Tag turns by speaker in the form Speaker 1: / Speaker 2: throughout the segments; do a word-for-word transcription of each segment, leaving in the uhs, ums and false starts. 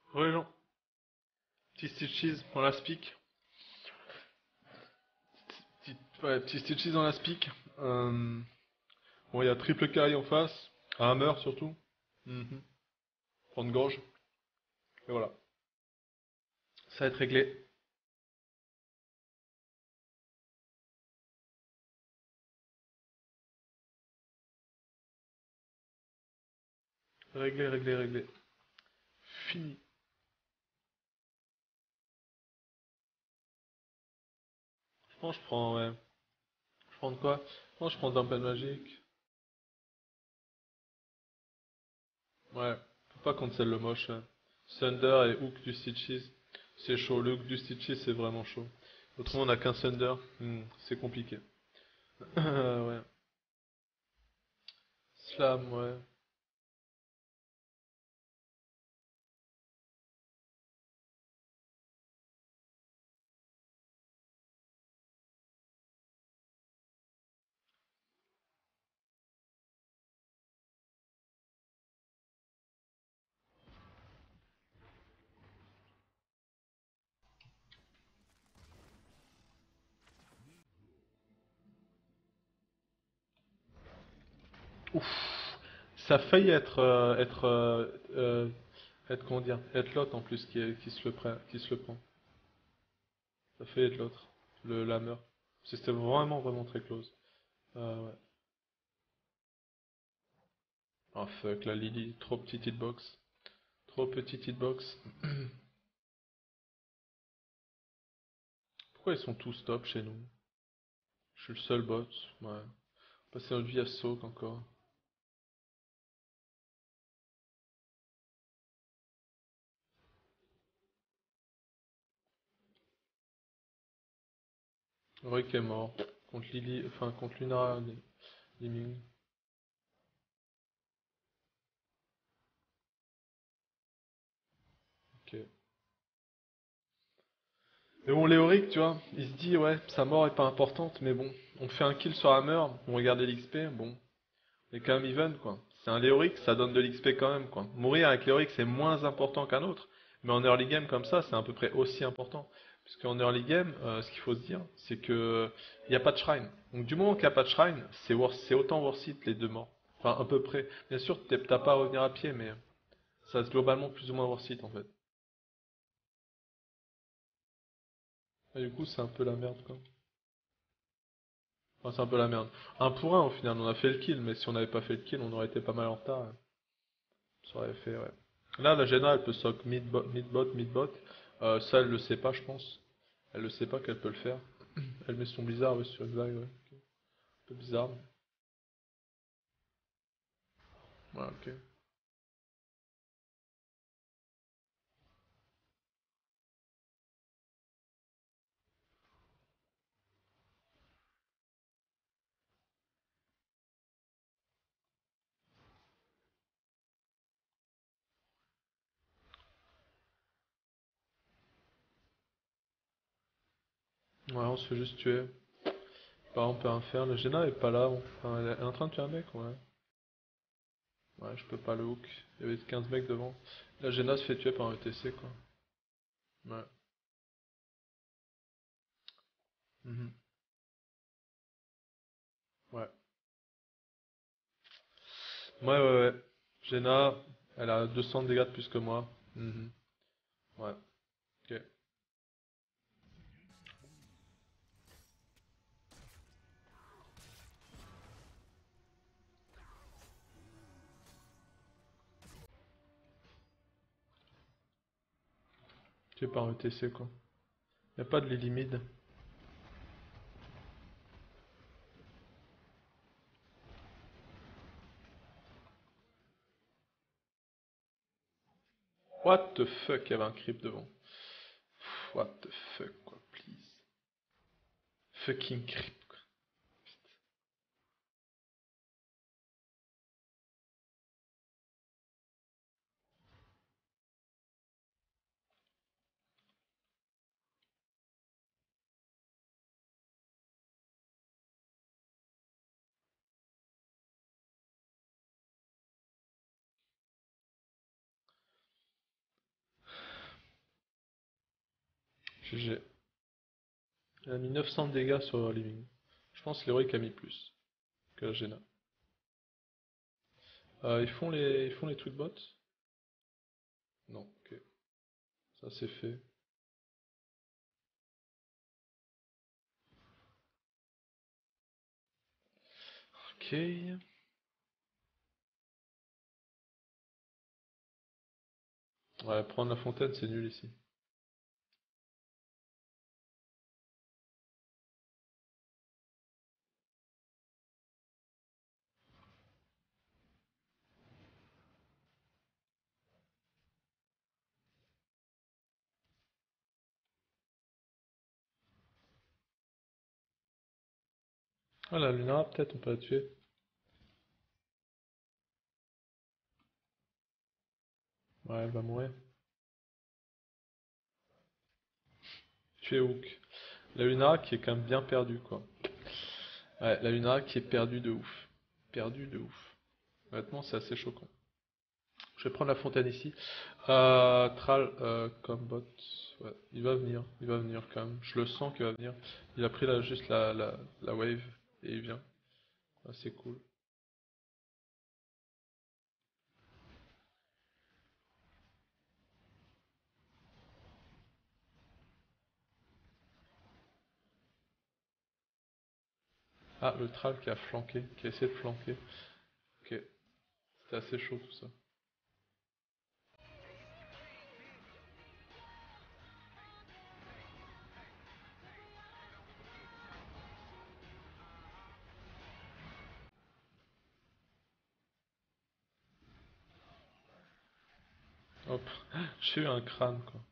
Speaker 1: Ouais, Jean. Petit Stitches dans la speak. Petit, ouais, petit Stitches dans la speak. Euh, bon, il y a triple carry en face. Un hammer surtout. Mhm. Prendre gorge. Et voilà. Ça va être réglé. Réglé, réglé, réglé. Fini. Je pense que je prends, ouais. Je prends de quoi? Je pense que je prends Dumbbell magique. Ouais. Faut pas cancel le moche. Ouais. Thunder et Hook du Stitches. C'est chaud. Le Hook du Stitches, c'est vraiment chaud. Autrement, on a qu'un Thunder. Hmm, c'est compliqué. Ouais. Slam, ouais. Ouf. Ça a failli être, euh, être, euh, euh, être, comment dire, être l'autre en plus qui, est- qui se le prend, qui se le prend. Ça a failli être l'autre, le l'hammer. Parce que c'était vraiment, vraiment très close. Euh, ouais. Oh fuck, la Lily, trop petite hitbox. Trop petite hitbox. Pourquoi ils sont tous top chez nous? Je suis le seul bot. Ouais. Passer notre vie à soak encore. Rick est mort. Contre Lily, enfin contre Luna Liming. Ok. Mais bon, Léoric, tu vois, il se dit, ouais, sa mort est pas importante, mais bon, on fait un kill sur Hammer, on regarde l'X P, bon, on est quand même even, quoi. C'est un Léoric, ça donne de l'X P quand même, quoi. Mourir avec Léoric, c'est moins important qu'un autre, mais en early game comme ça, c'est à peu près aussi important. Puisqu'en early game, euh, ce qu'il faut se dire, c'est que il n'y a pas de shrine. Donc du moment qu'il n'y a pas de shrine, c'est worth- c'est autant worth it les deux morts. Enfin, à peu près. Bien sûr, t'es- t'as pas à revenir à pied, mais ça c'est globalement plus ou moins worth it, en fait. Et du coup, c'est un peu la merde, quoi. Enfin, c'est un peu la merde. Un pour un au final, on a fait le kill, mais si on n'avait pas fait le kill, on aurait été pas mal en retard. Hein. Ça aurait fait, ouais. Là, la Jenna, elle peut sock mid-bot, mid-bot, mid-bot. Euh, ça, elle le sait pas, je pense. Elle le sait pas qu'elle peut le faire. Elle met son bizarre ouais, sur une vague, ouais. Ok. Un peu bizarre. Ouais, ok. Ouais, on se fait juste tuer. Par exemple, on peut rien faire. La Jenna est pas là. on- Enfin, elle est en train de tuer un mec, ouais. Ouais, je peux pas le hook. Il y avait quinze mecs devant. La Jenna se fait tuer par un E T C, quoi. Ouais. Mhm. Ouais. Ouais, ouais, ouais. Jenna, elle a deux cents de dégâts de plus que moi. Mhm. Ouais, ok. Tu es pas un E T C, quoi. Y a pas de Lily mid. What the fuck, il y avait un creep devant. What the fuck, quoi, please. Fucking creep, quoi. G G. Il a mis neuf cents de dégâts sur Living. Je pense que l'héroïque a mis plus que la Géna. Euh, ils font les, ils font les tweetbots? Non, ok. Ça c'est fait. Ok. Ouais, prendre la fontaine, c'est nul ici. Ah, la Luna, peut-être on peut la tuer. Ouais, elle va mourir. Tuer Hook. La Lunara qui est quand même bien perdue, quoi. Ouais, la Lunara qui est perdue de ouf. Perdue de ouf. Honnêtement, c'est assez choquant. Je vais prendre la fontaine ici. Euh, Thrall, euh, comme bot. Ouais, il va venir. Il va venir quand même. Je le sens qu'il va venir. Il a pris là, juste la, la, la wave et il vient. Ah, c'est cool. Ah, le Thrall qui a flanqué, qui a essayé de flanquer. Ok, c'était assez chaud tout ça. Hop, j'ai eu un crâne quoi.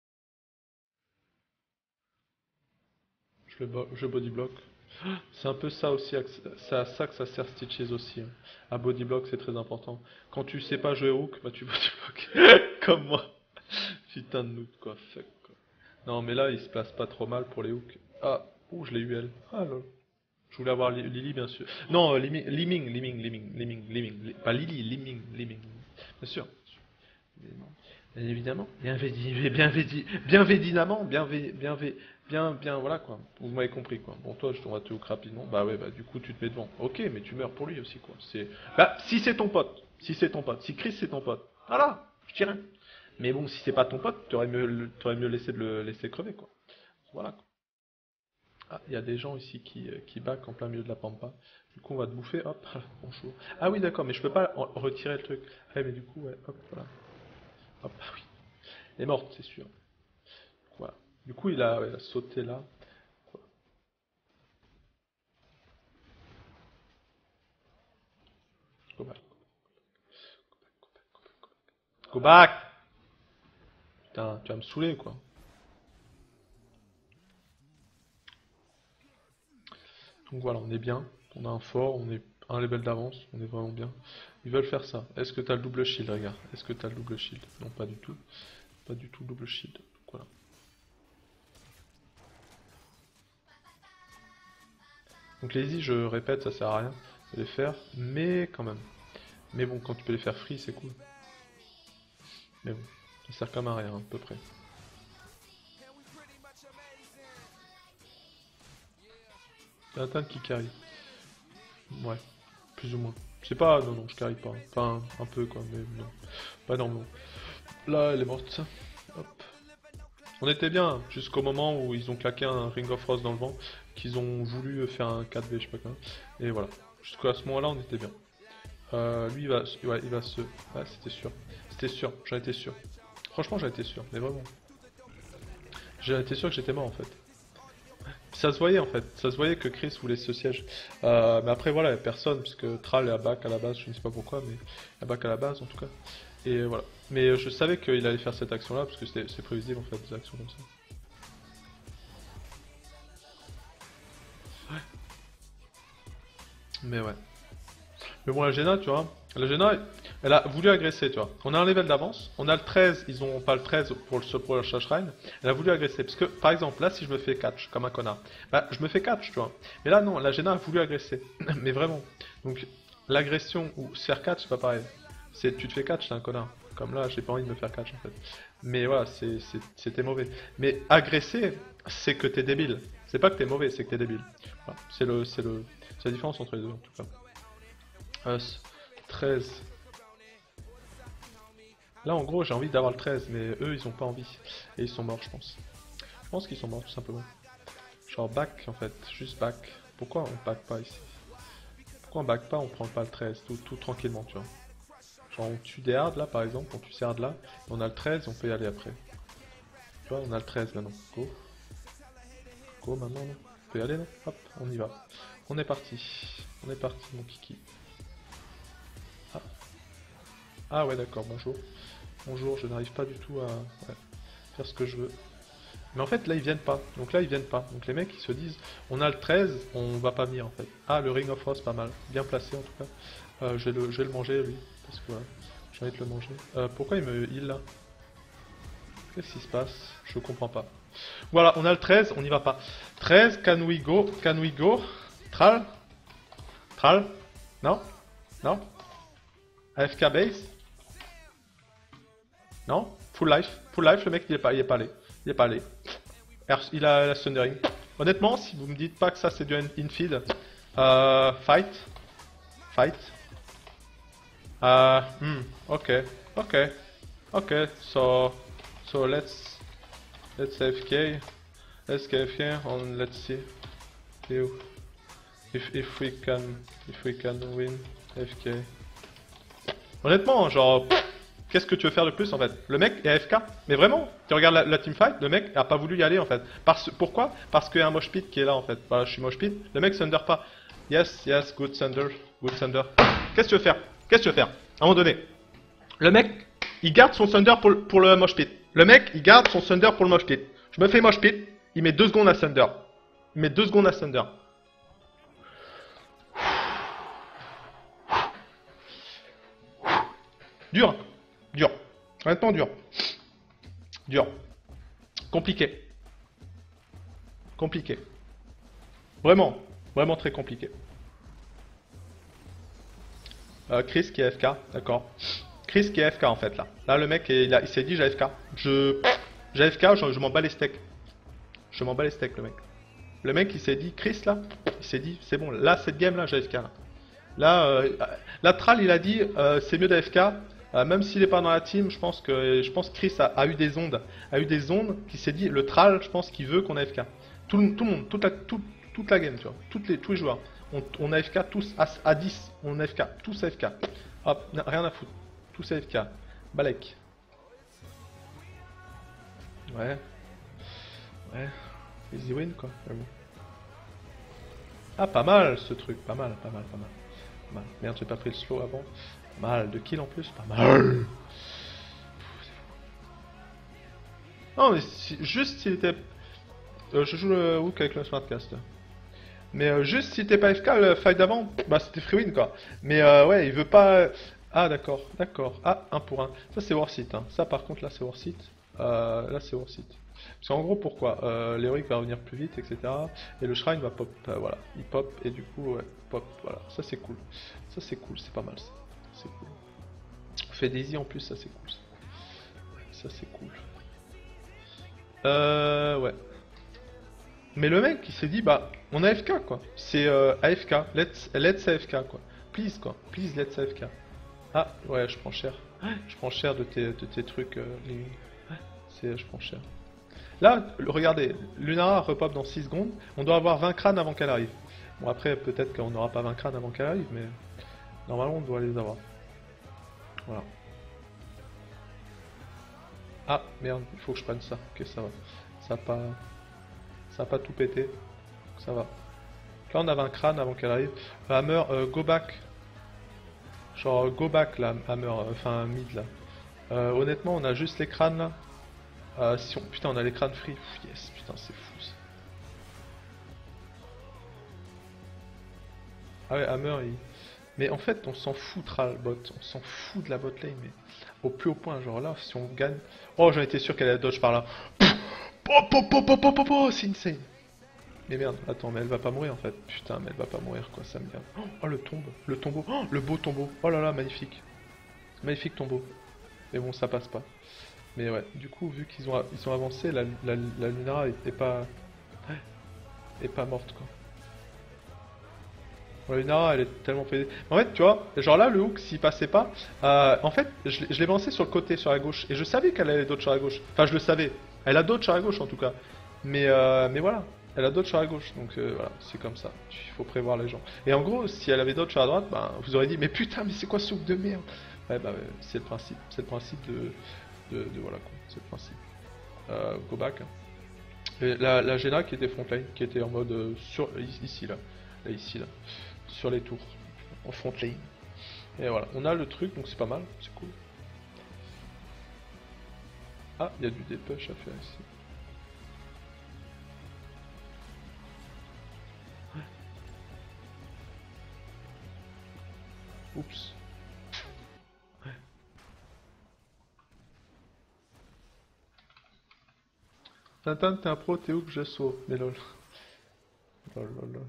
Speaker 1: Je le, bo- je body block. C'est un peu ça aussi, c'est à ça que ça sert Stitches aussi, hein. À body block c'est très important. Quand tu sais pas jouer hook, bah tu body block. Comme moi. Putain de noob quoi, fuck quoi. Non mais là il se place pas trop mal pour les hooks. Ah, ouh je l'ai eu elle. Ah lol. Je voulais avoir Li- Lily bien sûr. Non, euh, Liming, Liming, Liming, Liming, Liming, Liming, Li- pas Lily, Liming, Liming. Bien sûr. Bien évidemment. Bien védi, bien védi, bien védinamment, bien vé, bien vé, bien, bien, voilà quoi. Vous m'avez compris quoi. Bon toi je t'aurais te hook rapidement. Bah ouais bah du coup tu te mets devant. Ok mais tu meurs pour lui aussi quoi. C'est, bah si c'est ton pote, si c'est ton pote, si Chris c'est ton pote. Voilà, je dirais. Mais bon si c'est pas ton pote, t'aurais mieux, le- t'aurais mieux laissé de le laisser crever quoi. Voilà quoi. Ah, il y a des gens ici qui, euh, qui back en plein milieu de la pampa. Du coup, on va te bouffer. Hop, bonjour. Ah oui, d'accord, mais je peux pas en- retirer le truc. Ah, mais du coup, ouais, hop, voilà. Hop, ah oui. Elle est morte, c'est sûr. Voilà. Du coup, il a, ouais, il a sauté là. Voilà. Go back. Go back! Putain, tu vas me saouler, quoi. Donc voilà, on est bien. On a un fort, on est un level d'avance. On est vraiment bien. Ils veulent faire ça. Est-ce que t'as le double shield, regarde? Est-ce que t'as le double shield? Non, pas du tout. Pas du tout le double shield. Donc voilà. Donc les easy, je répète, ça sert à rien de les faire, mais quand même. Mais bon, quand tu peux les faire free, c'est cool. Mais bon, ça sert quand même à rien, à peu près. T'as un tank qui carry. Ouais, plus ou moins. Je sais pas, non, non, je carry pas. Enfin, un peu quoi, mais non. Pas énormément. Là, elle est morte. Hop. On était bien, jusqu'au moment où ils ont claqué un Ring of Frost dans le vent, qu'ils ont voulu faire un quatre V, je sais pas quoi. Et voilà. Jusqu'à ce moment-là, on était bien. Euh, lui, il va, ouais, il va se... Ouais, c'était sûr. C'était sûr, j'en étais sûr. Franchement, j'en étais sûr, mais vraiment. J'en étais sûr que j'étais mort en fait. Ça se voyait en fait, ça se voyait que Chris voulait ce siège. Euh, mais après voilà, il n'y a personne, puisque Thrall est à back à la base, je ne sais pas pourquoi, mais il est à back à la base en tout cas. Et voilà. Mais je savais qu'il allait faire cette action là, parce que c'est prévisible en fait, des actions comme ça. Mais ouais. Mais bon, la Géna, tu vois, la Géna, elle a voulu agresser, tu vois. On a un level d'avance, on a le treize, ils ont pas le treize pour le, pour le Shrine. Elle a voulu agresser, parce que, par exemple, là, si je me fais catch, comme un connard, bah, je me fais catch, tu vois. Mais là, non, la Géna a voulu agresser. Mais vraiment. Donc, l'agression ou se faire catch, c'est pas pareil. C'est, tu te fais catch, t'es un connard. Comme là, j'ai pas envie de me faire catch en fait. Mais voilà, c'est- c'est- c'était mauvais. Mais agresser, c'est que t'es débile. C'est pas que t'es mauvais, c'est que t'es débile. Voilà. C'est le, c'est le, c'est la différence entre les deux en tout cas. Euh, treize. Là en gros j'ai envie d'avoir le treize, mais eux ils ont pas envie. Et ils sont morts je pense. Je pense qu'ils sont morts tout simplement. Genre back en fait, juste back. Pourquoi on back pas ici? Pourquoi on back pas, on prend pas le treize, tout, tout tranquillement tu vois. Genre on tue des hards là par exemple, on tue ces hards là, et on a le treize, on peut y aller après. Tu vois, on a le treize maintenant, go. Go maintenant là. On peut y aller là, hop, on y va. On est parti, on est parti mon kiki. Ah, ah ouais d'accord, bonjour. Bonjour, je n'arrive pas du tout à ouais, faire ce que je veux. Mais en fait là ils viennent pas, donc là ils viennent pas. Donc les mecs ils se disent, on a le treize, on va pas venir en fait. Ah le Ring of Frost pas mal, bien placé en tout cas. Euh, je, vais le, je vais le manger lui, parce que voilà, j'ai envie de le manger. Euh, pourquoi il me heal là? Qu'est-ce qui se passe? Je comprends pas. Voilà, on a le treize, on n'y va pas. treize, can we go? Can we go? Tral? Tral? Non? Non? A F K base? Non? Full life? Full life, le mec il est pas, il est pas allé. Il est pas allé. Il a la Sundering. Honnêtement, si vous me dites pas que ça c'est du infeed, euh, fight. Fight. Uh, hmm, okay, okay, okay. So, so let's let's A F K, let's A F K, and let's see if if if we can if we can win A F K. Honnêtement, genre, qu'est-ce que tu veux faire de plus en fait? Le mec est A F K, mais vraiment, tu regardes la, la teamfight, le mec a pas voulu y aller en fait. Parce, pourquoi? Parce qu'il y a un mosh pit qui est là en fait. Voilà, je suis mosh pit, le mec thunder pas. Yes, yes, good thunder, good thunder. Qu'est-ce que tu veux faire? Qu'est-ce que tu veux faire? À un moment donné, le mec, il garde son thunder pour, le- pour le mosh pit. Le mec, il garde son thunder pour le mosh pit. Je me fais mosh pit, il met deux secondes à thunder. Il met deux secondes à thunder. Dur, dur. Honnêtement dur. Dur. Compliqué. Compliqué. Vraiment, vraiment très compliqué. Euh, Chris qui est A F K, d'accord. Chris qui est A F K en fait là. Là le mec il, a- il s'est dit j'ai A F K. Je. J'ai A F K, je, je m'en bats les steaks. Je m'en bats les steaks le mec. Le mec il s'est dit, Chris là, il s'est dit c'est bon, là cette game là j'ai A F K là. Là, euh, la Tral il a dit euh, c'est mieux d'A F K. Euh, même s'il est pas dans la team, je pense que je pense que Chris a, a eu des ondes, a eu des ondes qui s'est dit le Tral, je pense qu'il veut qu'on A F K. Tout, le- tout le monde, toute la, tout- toute la game, tu vois, toutes les, tous les joueurs. On, on A F K tous à, à dix, on A F K, tous A F K. Hop, n- rien à foutre, tous A F K. Balek. Ouais, ouais, easy win quoi. Mais bon. Ah pas mal ce truc, pas mal, pas mal, pas mal. Pas mal. Merde, j'ai pas pris le slow avant. Pas mal, de kills en plus, pas mal. Non mais si- juste s'il était... Euh, je joue le hook avec le smartcast. Mais euh, juste si t'es pas F K, le fight d'avant, bah c'était free win quoi. Mais euh, ouais, il veut pas... Ah d'accord, d'accord. Ah, un pour un. Ça c'est worth it. Hein. Ça par contre là c'est worth it. Euh, là c'est worth it. Parce qu'en gros pourquoi euh, Léoric va revenir plus vite, et cetera. Et le shrine va pop. Euh, voilà, il pop et du coup, ouais, pop. Voilà, ça c'est cool. Ça c'est cool, c'est pas mal ça. C'est cool. On fait Daisy en plus, ça c'est cool. Ça, ça c'est cool. Euh, ouais. Mais le mec, il s'est dit, bah, on a A F K, quoi. C'est euh, A F K, let's, let's A F K, quoi. Please, quoi. Please, let's A F K. Ah, ouais, je prends cher. Je prends cher de tes, de tes trucs, euh, Living. C'est, je prends cher. Là, regardez, Lunara repop dans six secondes. On doit avoir vingt crânes avant qu'elle arrive. Bon, après, peut-être qu'on n'aura pas vingt crânes avant qu'elle arrive, mais normalement, on doit les avoir. Voilà. Ah, merde, il faut que je prenne ça. Ok, ça va. Ça a pas... Ça a pas tout pété. Ça va. Là on avait un crâne avant qu'elle arrive. Hammer, euh, go back. Genre go back là, Hammer, euh, enfin mid là. Euh, honnêtement on a juste les crânes là. Euh, si on... Putain on a les crânes free. Pff, yes, putain c'est fou ça. Ah ouais Hammer il... Mais en fait on s'en foutra le bot. On s'en fout de la bot lane mais au plus haut point. Genre là si on gagne... Oh j'en étais sûr qu'elle allait dodge par là. Oh, oh, oh, oh, oh, oh, oh, c'est insane. Mais merde, attends, mais elle va pas mourir en fait. Putain, mais elle va pas mourir quoi, ça me vient. Oh, le tombe, le tombeau, oh, le beau tombeau. Oh là là, magnifique. Magnifique tombeau. Mais bon, ça passe pas. Mais ouais, du coup, vu qu'ils ont, ils ont avancé, la, la, la Lunara est, est pas... est pas morte, quoi. La Lunara, elle est tellement pédée. En fait, tu vois, genre là, le hook, s'il passait pas, euh, en fait, je, l'ai- je l'ai lancé sur le côté, sur la gauche, et je savais qu'elle avait d'autres sur la gauche. Enfin, je le savais. Elle a d'autres sur la gauche, en tout cas. Mais, euh, mais voilà, elle a d'autres sur la gauche, donc euh, voilà, c'est comme ça. Il faut prévoir les gens. Et en gros, si elle avait d'autres sur la droite, ben, vous aurez dit, mais putain, mais c'est quoi ce hook de merde? Ouais, bah, ouais, c'est le principe. C'est le principe de, de, de voilà, quoi. C'est le principe. Euh, go back. Hein. Et la, la Gena qui était frontline, qui était en mode euh, sur ici là, là ici là, sur les tours, en frontline. Et voilà, on a le truc, donc c'est pas mal, c'est cool. Ah, il y a du dépush à faire ici. Oups. Tintin, t'es un pro, t'es où que je saute? Mais lol. Lol, lol, lol.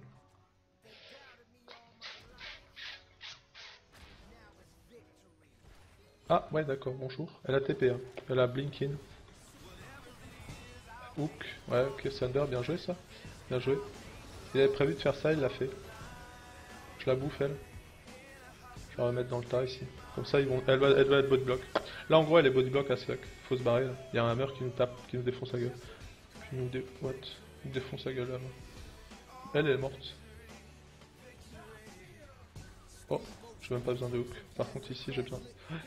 Speaker 1: Ah, ouais, d'accord, bonjour. Elle a T P, hein. Elle a Blinkin. Hook. Ouais, ok, Thunder, bien joué ça. Bien joué. Il avait prévu de faire ça, il l'a fait. Je la bouffe, elle. Je vais la remettre dans le tas ici. Comme ça, ils vont... elle, va... elle va être body block. Là, en gros, elle est body block à Sluck. Faut se barrer, là. Il y a un hammer qui nous tape, qui nous défonce la gueule. Qui nous dé... What? Il nous défonce la gueule, là. Elle, elle est morte. Oh, j'ai même pas besoin de hook. Par contre, ici, j'ai besoin... Ouais.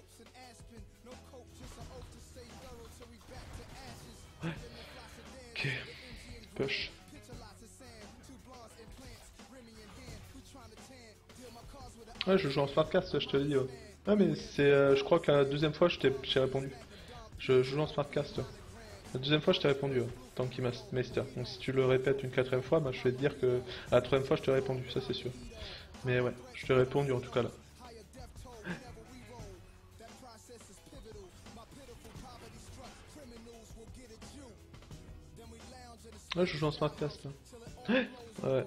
Speaker 1: Ouais. Ok. Push. Ouais, je joue en smartcast, je te le dis. Ouais. Ah, mais c'est... Euh, je crois que la deuxième fois, je t'ai j'ai répondu. Je, je joue en smartcast. Ouais. La deuxième fois, je t'ai répondu. Ouais. Tanky Meister. Donc si tu le répètes une quatrième fois, bah, je vais te dire que à la troisième fois, je t'ai répondu. Ça, c'est sûr. Mais ouais, je t'ai répondu en tout cas là. Ouais, je joue en smartcast là. Ouais.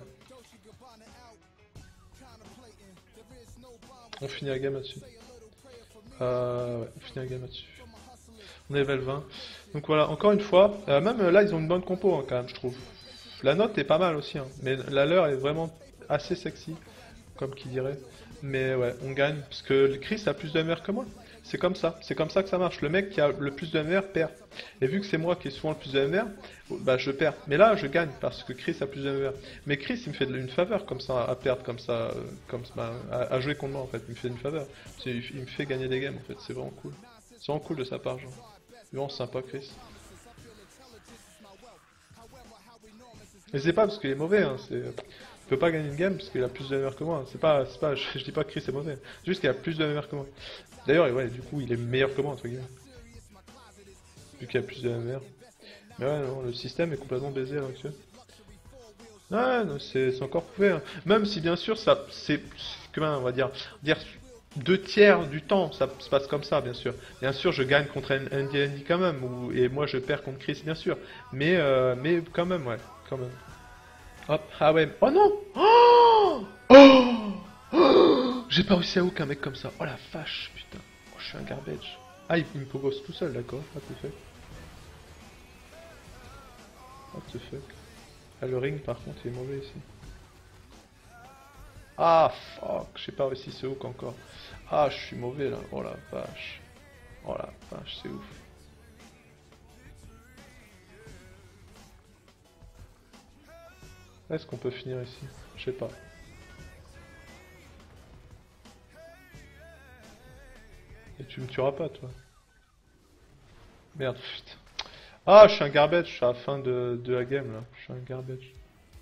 Speaker 1: On finit la game là-dessus. Euh, ouais, on finit la game là-dessus. On est level vingt. Donc voilà, encore une fois, euh, même euh, là, ils ont une bonne compo hein, quand même, je trouve. La note est pas mal aussi, hein, mais la leur est vraiment assez sexy, comme qui dirait. Mais ouais, on gagne, parce que le Chris a plus de M R que moi. C'est comme ça, c'est comme ça que ça marche. Le mec qui a le plus de M R perd. Et vu que c'est moi qui ai souvent le plus de M R, bah je perds. Mais là, je gagne, parce que Chris a plus de M R. Mais Chris, il me fait une faveur comme ça, à perdre comme ça, euh, comme bah, à, à jouer contre moi en fait. Il me fait une faveur. Il, il me fait gagner des games en fait, c'est vraiment cool. C'est vraiment cool de sa part, genre. Vraiment sympa, Chris. Mais c'est pas parce qu'il est mauvais, hein, c'est... Il peut pas gagner une game parce qu'il a plus de M R que moi. C'est pas, c'est pas, je, je dis pas que Chris est mauvais. C'est juste qu'il a plus de M R que moi. D'ailleurs, ouais, du coup, il est meilleur que moi entre guillemets. Vu qu'il a plus de M R. Mais ouais, non, le système est complètement baisé là actuel. Ouais, non, c'est encore prouvé. Hein. Même si bien sûr, ça, c'est, comment on va dire, dire deux tiers du temps, ça se passe comme ça, bien sûr. Bien sûr, je gagne contre Andy Andy quand même, ou, et moi je perds contre Chris, bien sûr. Mais, euh, mais quand même, ouais, quand même. Hop, ah ouais. Oh non! Oh, oh, oh, j'ai pas réussi à hook un mec comme ça. Oh la vache, putain. Oh, je suis un garbage. Ah, il, il me pogos tout seul, d'accord. What the fuck? What the fuck? Ah, le ring, par contre, il est mauvais ici. Ah, fuck. J'ai pas réussi ce hook encore. Ah, je suis mauvais là. Oh la vache. Oh la vache, c'est ouf. Est-ce qu'on peut finir ici? Je sais pas. Et tu me tueras pas, toi. Merde, putain. Ah, je suis un garbage, je suis à la fin de, de la game, là. Je suis un garbage.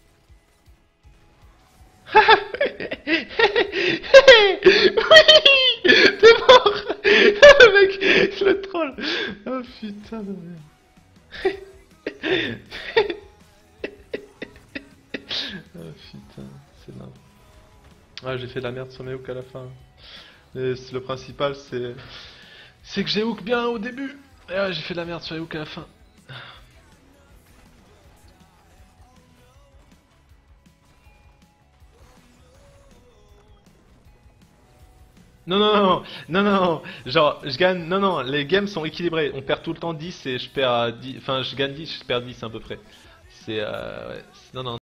Speaker 1: Oui! T'es mort! Le mec, je le troll! Oh putain de merde. Oh putain, c'est nain. Ah, j'ai fait de la merde sur mes hooks à la fin. Mais le principal, c'est... C'est que j'ai hook bien au début! Et ah, j'ai fait de la merde sur les hooks à la fin. Non, non, non, non, non, non, genre, je gagne, non, non, les games sont équilibrés, on perd tout le temps dix et je perds dix, enfin, je gagne dix, je perds dix à peu près. C'est, euh, ouais, non, non.